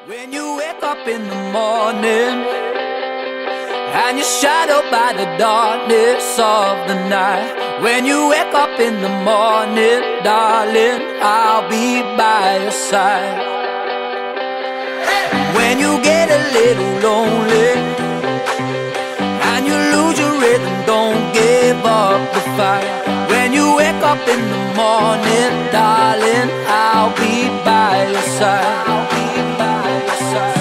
When you wake up in the morning and you're shadowed by the darkness of the night. When you wake up in the morning, darling, I'll be by your side. When you get a little lonely and you lose your rhythm, don't give up the fight. When you wake up in the morning, darling, I'll be by your side. I'll be by your side.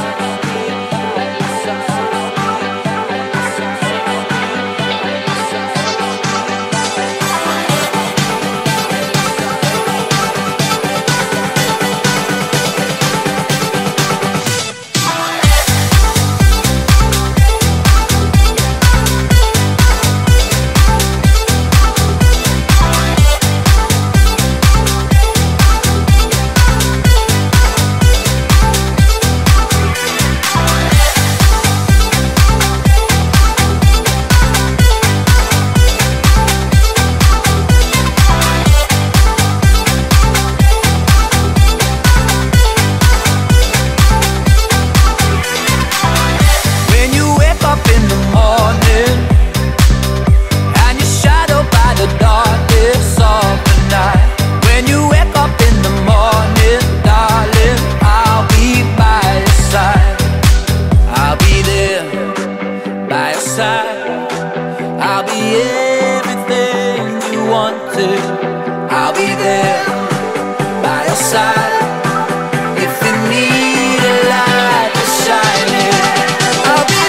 I'll be everything you wanted. I'll be there by your side. If you need a light to shine in, I'll be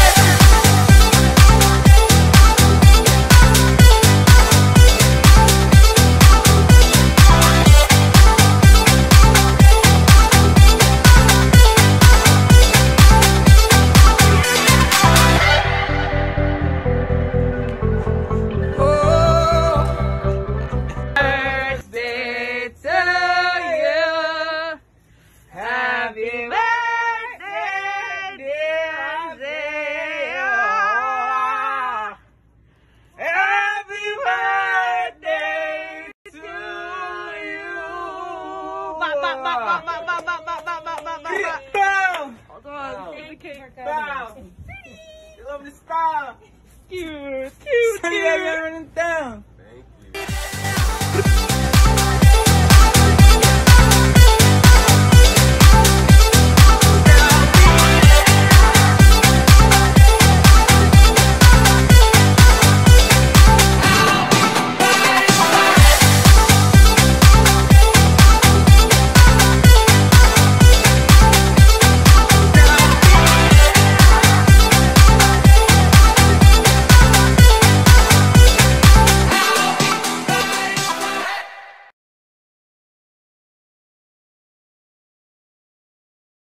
Bow. You love the style. Cute. Running down.